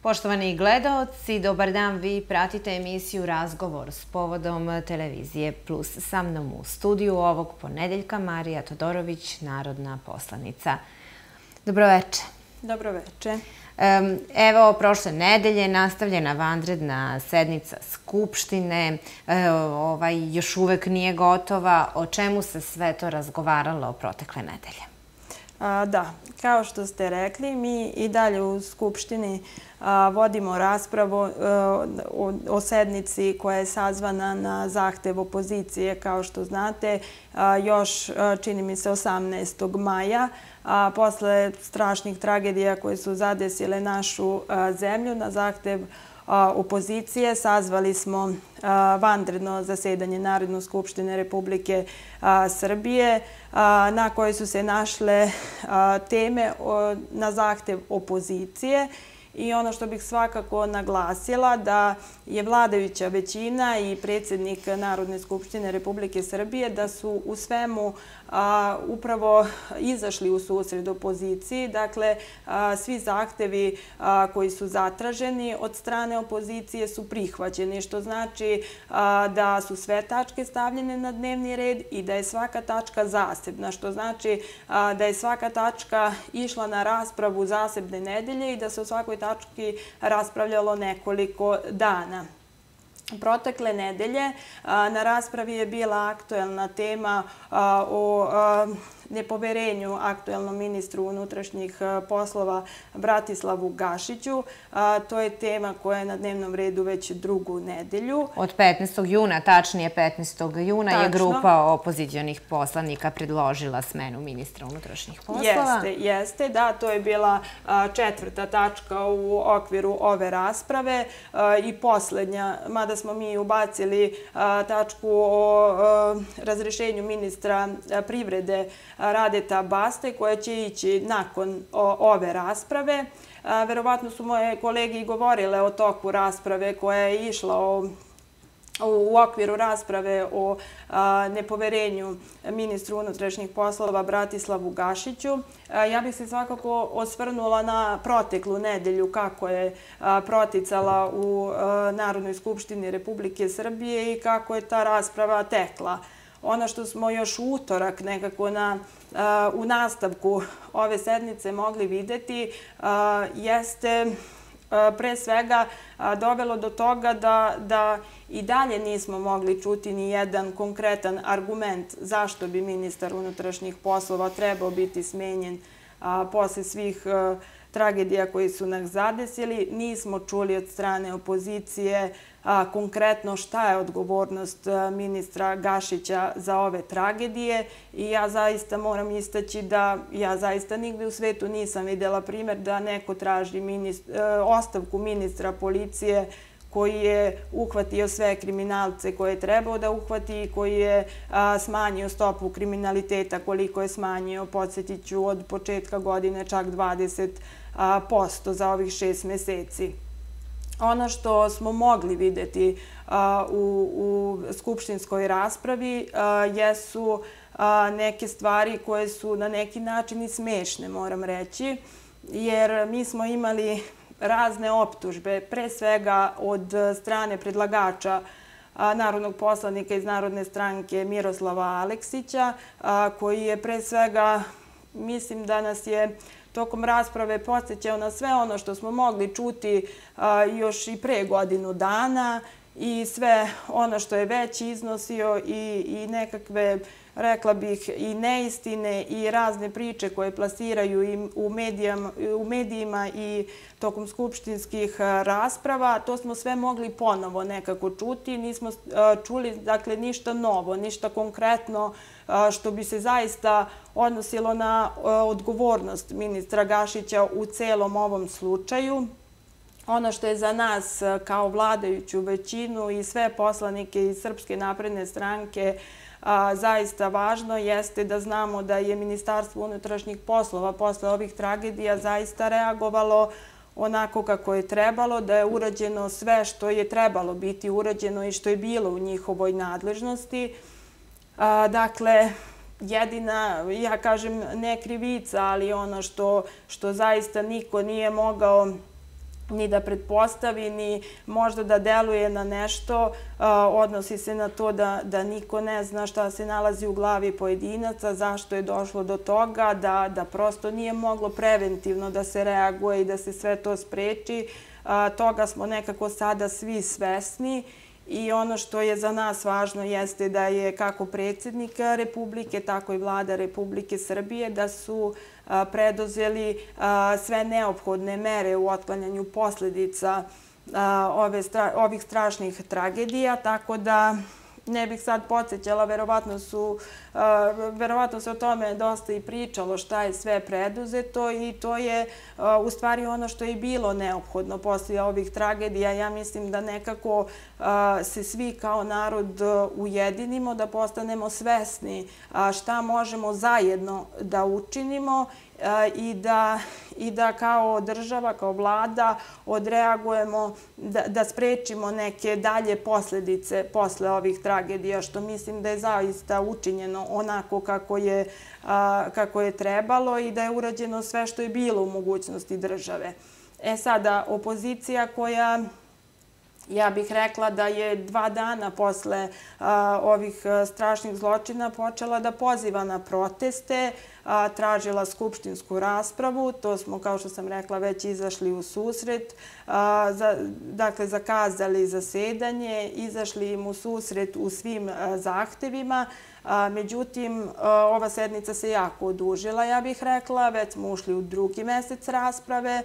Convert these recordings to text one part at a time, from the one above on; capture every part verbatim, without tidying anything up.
Poštovani gledaoci, dobar dan, vi pratite emisiju Razgovor s povodom televizije Plus. Sa mnom u studiju ovog ponedeljka Marija Todorović, narodna poslanica. Dobroveče. Dobroveče. Evo, prošle nedelje nastavljena vanredna sednica Skupštine, još uvek nije gotova. O čemu se sve to razgovaralo protekle nedelje? Da, kao što ste rekli, mi i dalje u Skupštini vodimo raspravu o sednici koja je sazvana na zahtev opozicije, kao što znate, još čini mi se osamnaestog maja, posle strašnih tragedija koje su zadesile našu zemlju. Na zahtev opozicije sazvali smo vanredno zasedanje Narodne skupštine Republike Srbije na kojoj su se našle teme na zahtev opozicije. I ono što bih svakako naglasila da je vladajuća većina i predsjednik Narodne skupštine Republike Srbije da su u svemu upravo izašli u susret opoziciji. Dakle, svi zahtevi koji su zatraženi od strane opozicije su prihvaćeni, što znači da su sve tačke stavljene na dnevni red i da je svaka tačka zasebna, što znači da je svaka tačka išla na raspravu zasebne nedelje i da se o svakoj tački raspravljalo nekoliko dana. Protekle nedelje na raspravi je bila aktuelna tema o nepoverenju aktuelnom ministru unutrašnjih poslova Bratislavu Gašiću. To je tema koja je na dnevnom redu već drugu nedelju. Od petnaestog juna, tačnije petnaestog juna, je grupa opozicionih poslanika predložila smenu ministra unutrašnjih poslova. Jeste, jeste. Da, to je bila četvrta tačka u okviru ove rasprave i poslednja, mada smo mi ubacili tačku o razrešenju ministra privrede Radeta Baste, koja će ići nakon ove rasprave. Verovatno su moje kolege i govorile o toku rasprave koja je išla u okviru rasprave o nepoverenju ministru unutrašnjih poslova Bratislavu Gašiću. Ja bih se svakako osvrnula na proteklu nedelju kako je proticala u Narodnoj skupštini Republike Srbije i kako je ta rasprava tekla. Ono što smo još u utorak nekako u nastavku ove sednice mogli videti jeste pre svega dovelo do toga da i dalje nismo mogli čuti ni jedan konkretan argument zašto bi ministar unutrašnjih poslova trebao biti smenjen posle svih tragedija koji su nas zadesili. Nismo čuli od strane opozicije konkretno šta je odgovornost ministra Gašića za ove tragedije i ja zaista moram istaći da ja zaista nigde u svetu nisam videla primjer da neko traži ostavku ministra policije koji je uhvatio sve kriminalce koje je trebao da uhvati i koji je smanjio stopu kriminaliteta koliko je smanjio, podsjetit ću, od početka godine čak dvadeset posto za ovih šest meseci. Ono što smo mogli videti u skupštinskoj raspravi jesu neke stvari koje su na neki način i smešne, moram reći, jer mi smo imali razne optužbe, pre svega od strane predlagača narodnog poslanika iz Narodne stranke Miroslava Aleksića, koji je pre svega, mislim da nas je tokom rasprave podsjećao na sve ono što smo mogli čuti još i pre godinu dana i sve ono što je već iznosio i nekakve, rekla bih, i neistine i razne priče koje plasiraju u medijima i tokom skupštinskih rasprava. To smo sve mogli ponovo nekako čuti. Nismo čuli, dakle, ništa novo, ništa konkretno što bi se zaista odnosilo na odgovornost ministra Gašića u celom ovom slučaju. Ono što je za nas kao vladajuću većinu i sve poslanike iz Srpske napredne stranke zaista važno jeste da znamo da je Ministarstvo unutrašnjih poslova posle ovih tragedija zaista reagovalo onako kako je trebalo, da je urađeno sve što je trebalo biti urađeno i što je bilo u njihovoj nadležnosti. Dakle, jedina, ja kažem, ne krivica, ali ono što zaista niko nije mogao ni da pretpostavi, ni možda da deluje na nešto. Odnosi se na to da, da niko ne zna šta se nalazi u glavi pojedinaca, zašto je došlo do toga, da, da prosto nije moglo preventivno da se reaguje i da se sve to spreči. Toga smo nekako sada svi svesni. I ono što je za nas važno jeste da je kako predsjednik Republike, tako i vlada Republike Srbije da su preduzeli sve neophodne mere u otklanjanju posljedica ovih strašnih tragedija, tako da ne bih sad podsjećala, verovatno su, verovatno se o tome dosta i pričalo šta je sve preduzeto i to je u stvari ono što je bilo neophodno poslije ovih tragedija. Ja mislim da nekako se svi kao narod ujedinimo, da postanemo svesni šta možemo zajedno da učinimo i da, i da kao država, kao vlada odreagujemo, da, da sprečimo neke dalje posljedice posle ovih tragedija, što mislim da je zaista učinjeno onako kako je, kako je trebalo i da je urađeno sve što je bilo u mogućnosti države. E sada, opozicija koja... Ja bih rekla da je dva dana posle ovih strašnih zločina počela da poziva na proteste, tražila skupštinsku raspravu. To smo, kao što sam rekla, već izašli u susret. Dakle, zakazali zasedanje, izašli im u susret u svim zahtevima. Međutim, ova sednica se jako odužila, ja bih rekla. Već smo ušli u drugi mesec rasprave,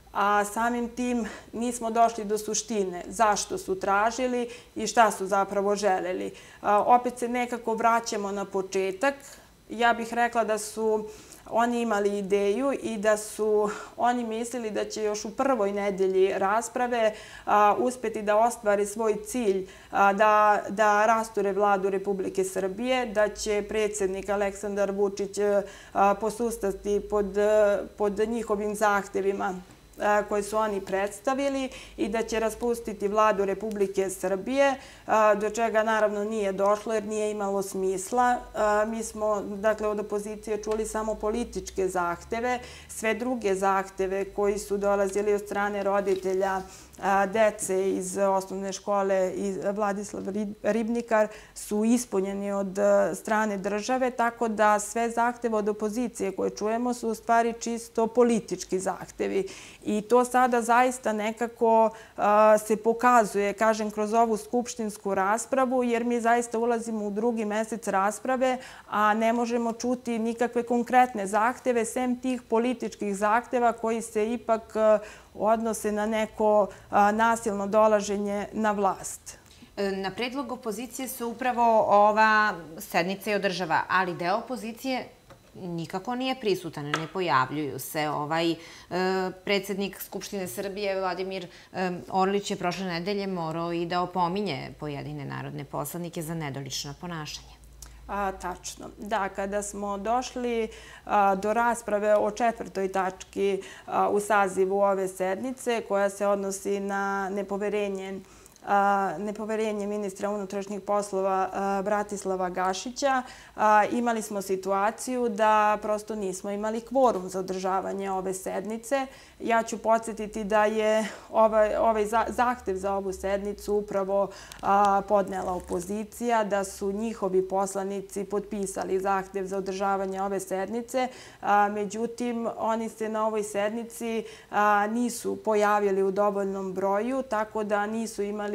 a samim tim nismo došli do suštine zašto su tražili i šta su zapravo želeli. Opet se nekako vraćamo na početak. Ja bih rekla da su oni imali ideju i da su oni mislili da će još u prvoj nedelji rasprave uspeti da ostvari svoj cilj, da, da rasture vladu Republike Srbije, da će predsjednik Aleksandar Vučić posustati pod, pod njihovim zahtevima koje su oni predstavili i da će raspustiti vladu Republike Srbije, do čega naravno nije došlo jer nije imalo smisla. Mi smo, dakle, od opozicije čuli samo političke zahteve. Sve druge zahteve koji su dolazili od strane roditelja dece iz osnovne škole Vladislav Ribnikar su ispunjeni od strane države, tako da sve zahteve od opozicije koje čujemo su u stvari čisto politički zahtevi. I to sada zaista nekako se pokazuje, kažem, kroz ovu skupštinsku raspravu, jer mi zaista ulazimo u drugi mesec rasprave, a ne možemo čuti nikakve konkretne zahteve, sem tih političkih zahteva koji se ipak odnose na neko nasilno dolaženje na vlast. Na predlog opozicije se upravo ova sednica i održava, ali deo opozicije nikako nije prisutan, ne pojavljuju se. Ovaj predsjednik Skupštine Srbije, Vladimir Orlić, je prošle nedelje morao i da opominje pojedine narodne poslanike za nedolično ponašanje. A, tačno. Da, kada smo došli a, do rasprave o četvrtoj tački a, u sazivu ove sednice, koja se odnosi na nepoverenje nepoverenje ministra unutrašnjih poslova Bratislava Gašića, imali smo situaciju da prosto nismo imali kvorum za održavanje ove sednice. Ja ću podsjetiti da je ovaj, ovaj zahtev za ovu sednicu upravo podnela opozicija, da su njihovi poslanici potpisali zahtev za održavanje ove sednice. Međutim, oni se na ovoj sednici nisu pojavili u dovoljnom broju, tako da nisu imali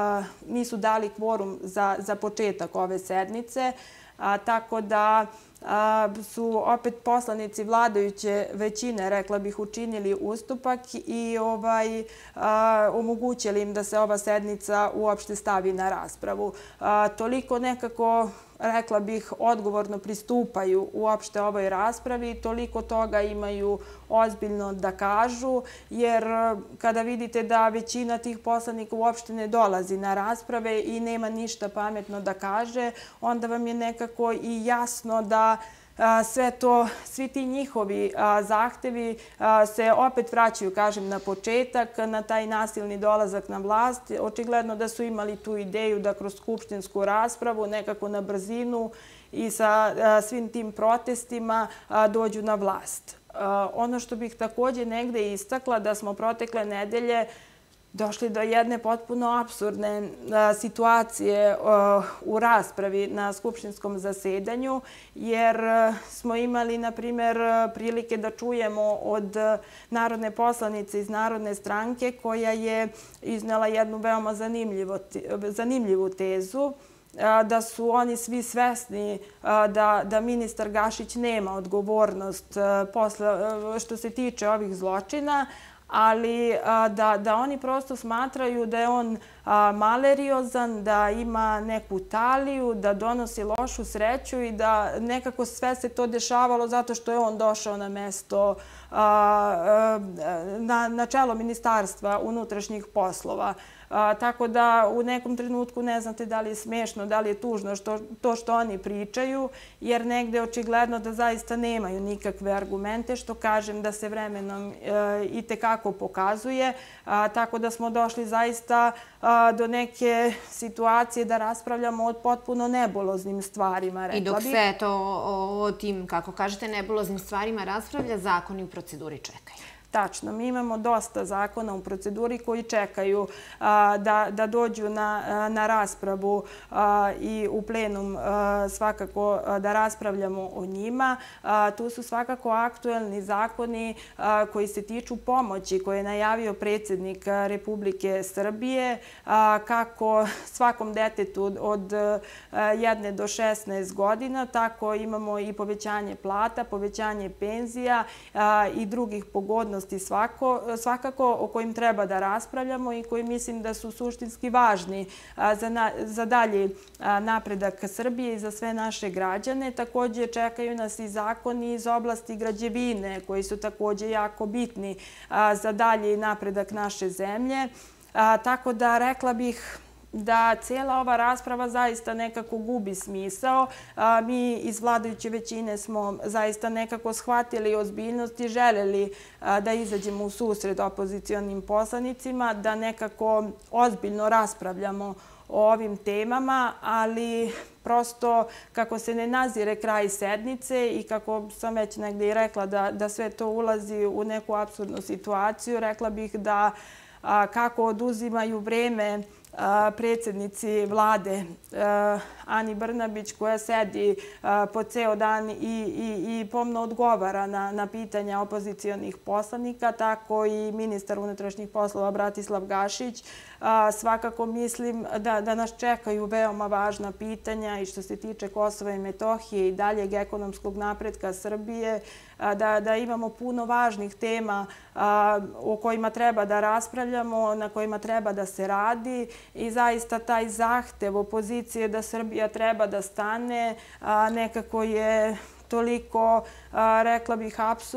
nisu dali kvorum za, za početak ove sednice, a, tako da a, su opet poslanici vladajuće većine, rekla bih, učinili ustupak i ovaj, a, omogućili im da se ova sednica uopšte stavi na raspravu. A, toliko nekako, rekla bih, odgovorno pristupaju uopšte ovoj raspravi, toliko toga imaju ozbiljno da kažu, jer kada vidite da većina tih poslanika uopšte ne dolazi na rasprave i nema ništa pametno da kaže, onda vam je nekako i jasno da sve to, svi ti njihovi zahtevi se opet vraćaju, kažem, na početak, na taj nasilni dolazak na vlast. Očigledno da su imali tu ideju da kroz skupštinsku raspravu nekako na brzinu i sa svim tim protestima dođu na vlast. Ono što bih također negde istakla da smo protekle nedelje došli do jedne potpuno apsurdne situacije u raspravi na skupštinskom zasedanju, jer smo imali, na primjer, prilike da čujemo od narodne poslanice iz Narodne stranke koja je iznela jednu veoma zanimljivu tezu, da su oni svi svesni da ministar Gašić nema odgovornost što se tiče ovih zločina, ali da oni prosto smatraju da je on maleriozan, da ima neku taliju, da donosi lošu sreću i da nekako sve se to dešavalo zato što je on došao na mesto, na čelo Ministarstva unutrašnjih poslova. Tako da u nekom trenutku ne znate da li je smešno, da li je tužno to što oni pričaju, jer negde je očigledno da zaista nemaju nikakve argumente, što kažem da se vremenom i tekako pokazuje. Tako da smo došli zaista do neke situacije da raspravljamo o potpuno nebuloznim stvarima, rekla bih. I dok se to o tim, kako kažete, nebuloznim stvarima raspravlja, zakoni u proceduri čekaju. Tačno. Mi imamo dosta zakona u proceduri koji čekaju da dođu na raspravu i u plenum svakako da raspravljamo o njima. Tu su svakako aktuelni zakoni koji se tiču pomoći koje je najavio predsjednik Republike Srbije, kako svakom detetu od jedne do šesnaest godina, tako imamo i povećanje plata, povećanje penzija i drugih pogodnosti svakako o kojim treba da raspravljamo i koji mislim da su suštinski važni za dalji napredak Srbije i za sve naše građane. Također čekaju nas i zakoni iz oblasti građevine koji su također jako bitni za dalji napredak naše zemlje. Tako da rekla bih da cijela ova rasprava zaista nekako gubi smisao. Mi iz vladajuće većine smo zaista nekako shvatili ozbiljnost i željeli da izađemo u susret opozicionim poslanicima, da nekako ozbiljno raspravljamo o ovim temama, ali prosto kako se ne nazire kraj sednice i kako sam već negdje i rekla da sve to ulazi u neku apsurdnu situaciju, rekla bih da kako oduzimaju vreme predsjednici vlade Ani Brnabić koja sedi po ceo dan i pomno odgovara na pitanja opozicijonih poslanika, tako i ministar unutrašnjih poslova Bratislav Gašić. Svakako mislim da nas čekaju veoma važna pitanja i što se tiče Kosova i Metohije i daljeg ekonomskog napretka Srbije, da imamo puno važnih tema o kojima treba da raspravljamo, na kojima treba da se radi i zaista taj zahtev opozicije da Srbija treba da stane nekako je toliko, rekla bih,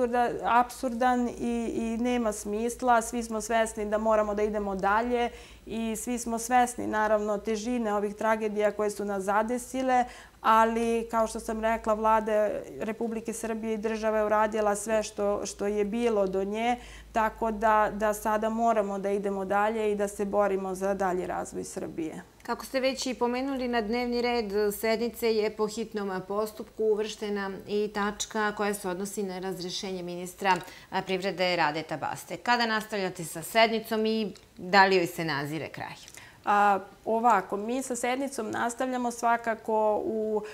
apsurdan i nema smisla. Svi smo svesni da moramo da idemo dalje i svi smo svesni, naravno, težine ovih tragedija koje su nas zadesile, ali, kao što sam rekla, vlada Republike Srbije i država je uradila sve što je bilo do nje, tako da sada moramo da idemo dalje i da se borimo za dalji razvoj Srbije. Kako ste već i pomenuli, na dnevni red sednice je po hitnom postupku uvrštena i tačka koja se odnosi na razrešenje ministra privrede Radeta Baste. Kada nastavljate sa sednicom i da li joj se nazire kraj? Ovako, mi sa sednicom nastavljamo svakako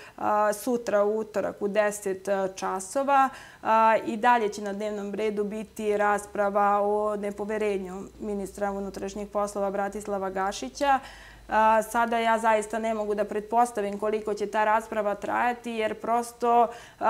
sutra u utorak u deset časova i dalje će na dnevnom redu biti rasprava o nepoverenju ministra unutrašnjih poslova Bratislava Gašića. Sada ja zaista ne mogu da pretpostavim koliko će ta rasprava trajati, jer prosto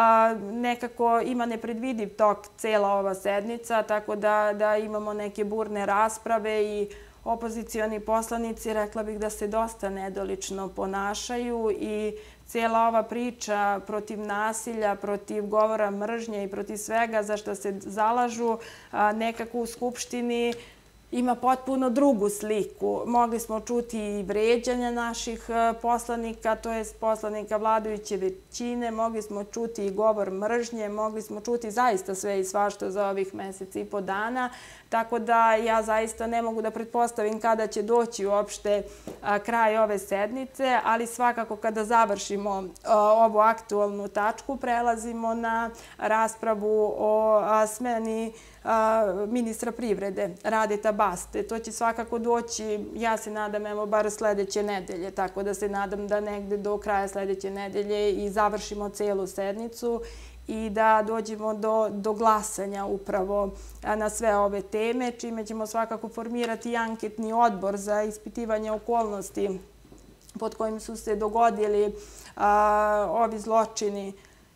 nekako ima nepredvidiv tok cela ova sednica, tako da imamo neke burne rasprave i opozicioni poslanici, rekla bih da se dosta nedolično ponašaju i cijela ova priča protiv nasilja, protiv govora mržnje i protiv svega za što se zalažu nekako u Skupštini ima potpuno drugu sliku. Mogli smo čuti i vređanja naših poslanika, to je poslanika vladajuće većine, mogli smo čuti i govor mržnje, mogli smo čuti zaista sve i svašta za ovih meseci i po dana. Tako da ja zaista ne mogu da pretpostavim kada će doći uopšte kraj ove sednice, ali svakako kada završimo ovu aktualnu tačku, prelazimo na raspravu o smeni ministra privrede Radeta Baste. To će svakako doći, ja se nadam, evo, bar sledeće nedelje, tako da se nadam da negde do kraja sledeće nedelje i završimo celu sednicu i da dođemo do, do glasanja upravo na sve ove teme, čime ćemo svakako formirati anketni odbor za ispitivanje okolnosti pod kojim su se dogodili a, ovi zločini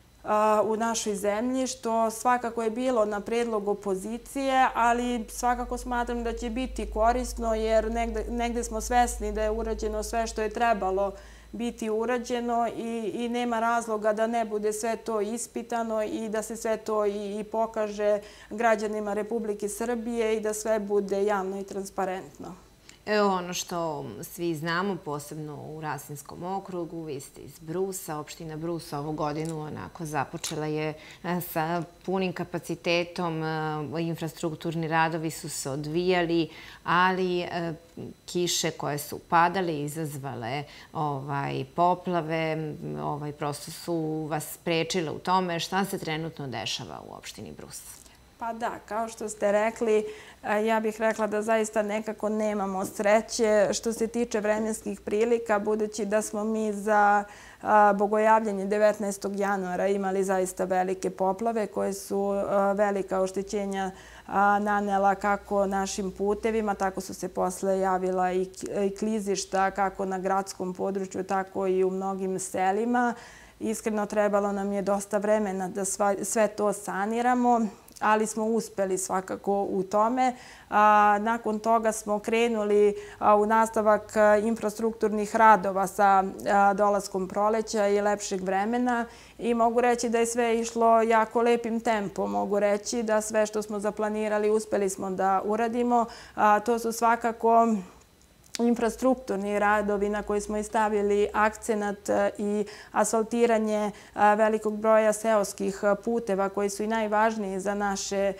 u našoj zemlji, što svakako je bilo na predlog opozicije, ali svakako smatram da će biti korisno jer negde, negde smo svesni da je urađeno sve što je trebalo biti urađeno i, i nema razloga da ne bude sve to ispitano i da se sve to i, i pokaže građanima Republike Srbije i da sve bude javno i transparentno. Evo ono što svi znamo, posebno u Rasinskom okrugu, vi ste iz Brusa, opština Brus ovu godinu onako započela je sa punim kapacitetom, infrastrukturni radovi su se odvijali, ali kiše koje su padale, izazvale ovaj, poplave, ovaj, prosto su vas sprečile u tome. Šta se trenutno dešava u opštini Brus? Pa da, kao što ste rekli, ja bih rekla da zaista nekako nemamo sreće što se tiče vremenskih prilika, budući da smo mi za bogojavljanje devetnaestog januara imali zaista velike poplave koje su velika oštećenja nanela kako našim putevima, tako su se posle javila i klizišta kako na gradskom području, tako i u mnogim selima. Iskreno trebalo nam je dosta vremena da sve to saniramo, ali smo uspeli svakako u tome. Nakon toga smo krenuli u nastavak infrastrukturnih radova sa dolaskom proleća i lepšeg vremena i mogu reći da je sve išlo jako lepim tempom. Mogu reći da sve što smo zaplanirali uspeli smo da uradimo. To su svakako infrastrukturni radovi na koji smo i stavili akcenat i asfaltiranje velikog broja seoskih puteva koji su i najvažniji za naše,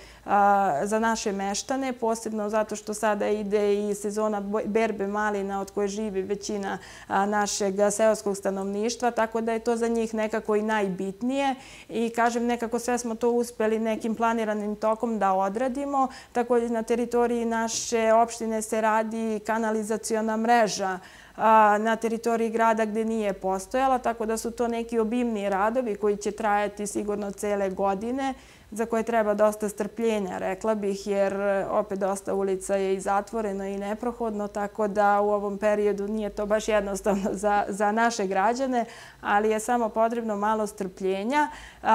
za naše meštane, posebno zato što sada ide i sezona berbe malina od koje živi većina našeg seoskog stanovništva, tako da je to za njih nekako i najbitnije i kažem nekako sve smo to uspeli nekim planiranim tokom da odradimo. Također na teritoriji naše opštine se radi kanalizacija mreža na teritoriji grada gde nije postojala, tako da su to neki obimni radovi koji će trajati sigurno cele godine, za koje treba dosta strpljenja, rekla bih, jer opet dosta ulica je i zatvoreno i neprohodno, tako da u ovom periodu nije to baš jednostavno za, za naše građane, ali je samo potrebno malo strpljenja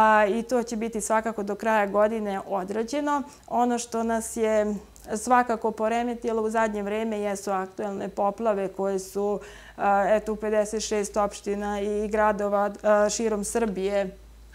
i to će biti svakako do kraja godine odrađeno. Ono što nas je svakako poremetilo u zadnje vreme jesu aktuelne poplave koje su eto, u pedeset šest opština i gradova širom Srbije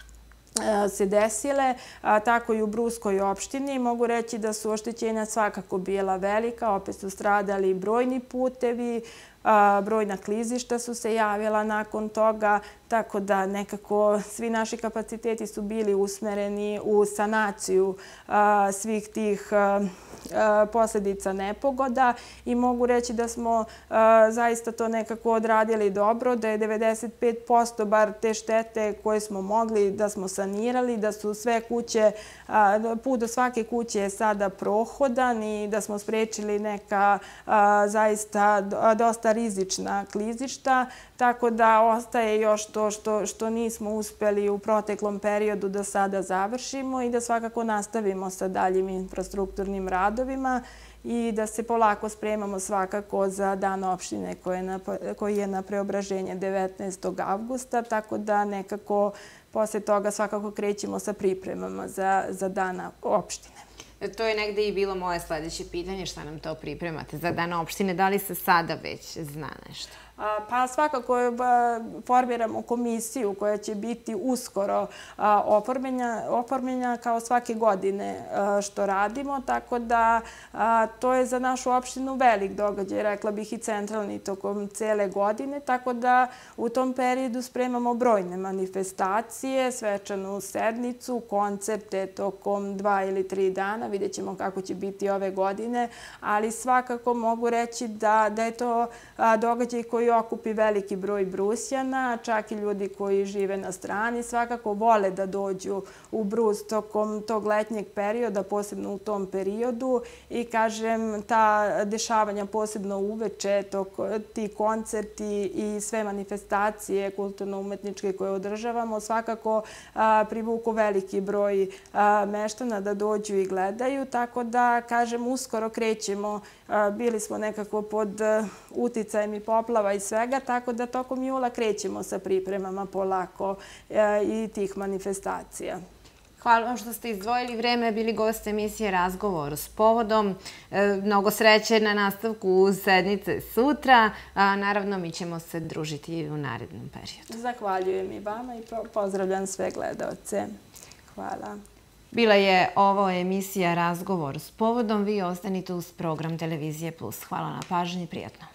se desile, tako i u Bruskoj opštini. Mogu reći da su oštećenja svakako bila velika, opet su stradali brojni putevi, brojna klizišta su se javila nakon toga, tako da nekako svi naši kapaciteti su bili usmereni u sanaciju svih tih posljedica nepogoda i mogu reći da smo zaista to nekako odradili dobro, da je devedeset pet posto bar te štete koje smo mogli da smo sanirali, da su sve kuće, put do svake kuće je sada prohodan i da smo sprečili neka zaista dosta rizična klizišta, tako da ostaje još to što, što nismo uspeli u proteklom periodu da sada završimo i da svakako nastavimo sa daljim infrastrukturnim radovima i da se polako spremamo svakako za dan opštine koji je na, koji je na preobraženje devetnaestog avgusta, tako da nekako posle toga svakako krećemo sa pripremama za, za dan opštine. To je negde i bilo moje sledeće pitanje, šta nam to pripremate za dan opštine, da li se sada već zna nešto? Pa svakako formiramo komisiju koja će biti uskoro oformljena kao svake godine što radimo, tako da to je za našu opštinu velik događaj, rekla bih i centralni tokom cele godine, tako da u tom periodu spremamo brojne manifestacije, svečanu sednicu, koncepte tokom dva ili tri dana, vidjet ćemo kako će biti ove godine, ali svakako mogu reći da je to događaj koji okupi veliki broj Brusjana, čak i ljudi koji žive na strani, svakako vole da dođu u Brus tokom tog letnjeg perioda, posebno u tom periodu i kažem, ta dešavanja posebno uveče, ti koncerti i sve manifestacije kulturno-umetničke koje održavamo, svakako privuku veliki broj meštana da dođu i gledaju, tako da, kažem, uskoro krećemo, bili smo nekako pod uticajem i poplava i svega, tako da tokom jula krećemo sa pripremama polako i tih manifestacija. Hvala vam što ste izdvojili vreme, bili gost emisije Razgovor s povodom. Mnogo sreće na nastavku sednice sutra. Naravno, mi ćemo se družiti u narednom periodu. Zahvaljujem i vama i pozdravljam sve gledaoce. Hvala. Bila je ovo emisija Razgovor s povodom. Vi ostanite uz program Televizije Plus. Hvala na pažnji, prijatno.